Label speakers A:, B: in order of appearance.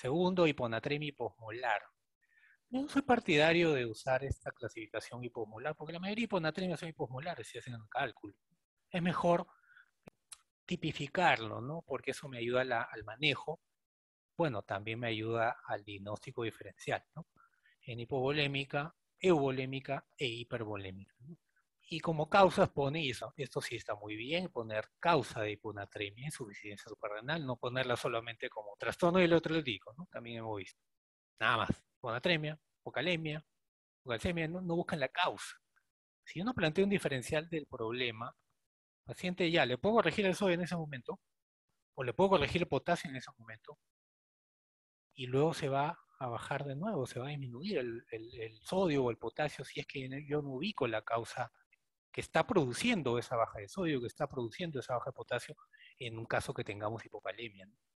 A: Segundo, hiponatremia hiposmolar. Yo no soy partidario de usar esta clasificación hiposmolar, porque la mayoría de hiponatremias son hiposmolares si hacen el cálculo. Es mejor tipificarlo, ¿no? Porque eso me ayuda al manejo. Bueno, también me ayuda al diagnóstico diferencial, ¿no? En hipovolémica, euvolémica e hipervolémica, ¿no? Y como causas pone, y eso, esto sí está muy bien, poner causa de hiponatremia, insuficiencia suprarrenal, no ponerla solamente como trastorno del electrolítico, ¿no? También hemos visto. Nada más. Hiponatremia, hipocalemia, hipocalcemia, no buscan la causa. Si uno plantea un diferencial del problema, paciente ya, ¿le puedo corregir el sodio en ese momento? ¿O le puedo corregir el potasio en ese momento? Y luego se va a bajar de nuevo, se va a disminuir el sodio o el potasio si es que yo no ubico la causa que está produciendo esa baja de sodio, que está produciendo esa baja de potasio, en un caso que tengamos hipocalemia, ¿no?